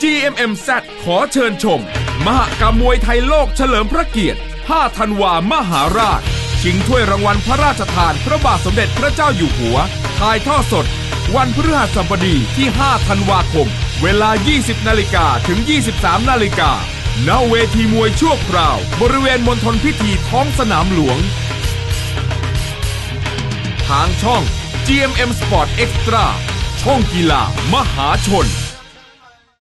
GMMZ ขอเชิญชมมหกรรมมวยไทยโลกเฉลิมพระเกียรติ5 ธันวามหาราชชิงถ้วยรางวัลพระราชทานพระบาทสมเด็จพระเจ้าอยู่หัวถ่ายทอดสดวันพฤหัสบดีที่5 ธันวาคมเวลา 20 นาฬิกาถึง 23 นาฬิกาณเวทีมวยชั่วคราวบริเวณมณฑลพิธีท้องสนามหลวงทางช่อง GMM Sport Extra ช่องกีฬามหาชน